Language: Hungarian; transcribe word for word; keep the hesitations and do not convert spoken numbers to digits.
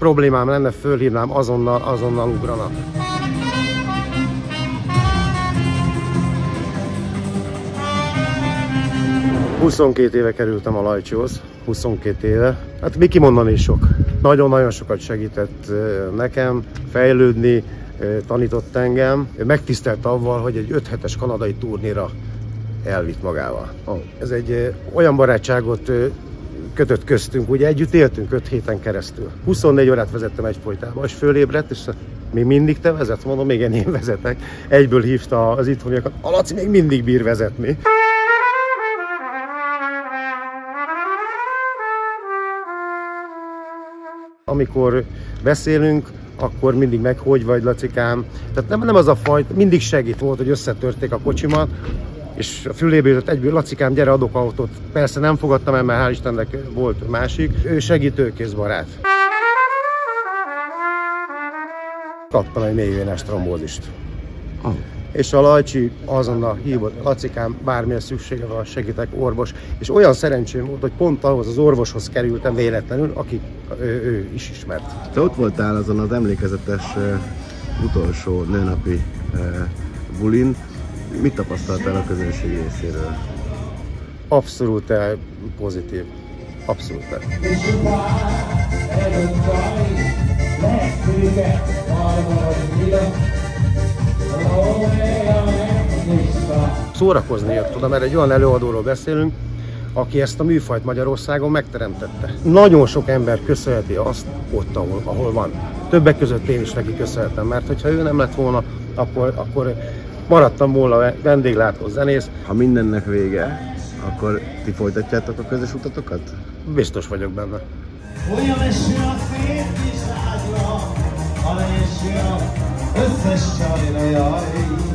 problémám lenne, fölhívnám, azonnal, azonnal ugranak. huszonkét éve kerültem a Lajcsihoz, huszonkét éve. Hát mi kimondani sok. Nagyon-nagyon sokat segített nekem fejlődni, tanított engem. Megtisztelt avval, hogy egy öt hetes kanadai turnéra elvitt magával. Oh. Ez egy olyan barátságot kötött köztünk, ugye együtt éltünk öt héten keresztül. huszonnégy órát vezettem egyfolytában, és fölébredt, és még mindig te vezetsz? Mondom, még én vezetek. Egyből hívta az itthoniakat, a Laci még mindig bír vezetni. Amikor beszélünk, akkor mindig meg, hogy vagy, Lacikám. Tehát nem, nem az a fajta, mindig segít volt, hogy összetörték a kocsimat, és a fülébe jutott egyből, Lacikám, gyere, adok autót. Persze nem fogadtam el, mert hál' Istennek volt másik. Ő segítőkész barát. Kaptam egy mélyvénás trombózist. Oh. És a Lajcsi azonnal hívott, Lacikám, bármilyen szüksége van, segítek, orvos. És olyan szerencsém volt, hogy pont ahhoz az orvoshoz kerültem véletlenül, aki ő, ő is ismert. Te ott voltál azon az emlékezetes uh, utolsó nőnapi uh, bulin. Mit tapasztaltál a közönség részéről? Abszolút pozitív. Abszolút. Szórakozni jött, tudom, mert egy olyan előadóról beszélünk, aki ezt a műfajt Magyarországon megteremtette. Nagyon sok ember köszönheti azt ott, ahol, ahol van. Többek között én is neki köszönhetem, mert hogyha ő nem lett volna, akkor, akkor maradtam volna vendéglátó zenész. Ha mindennek vége, akkor ti folytatjátok a közös utatokat? Biztos vagyok benne. Olyan eső a férfi zsákra, amely eső a összes csajra, jaj.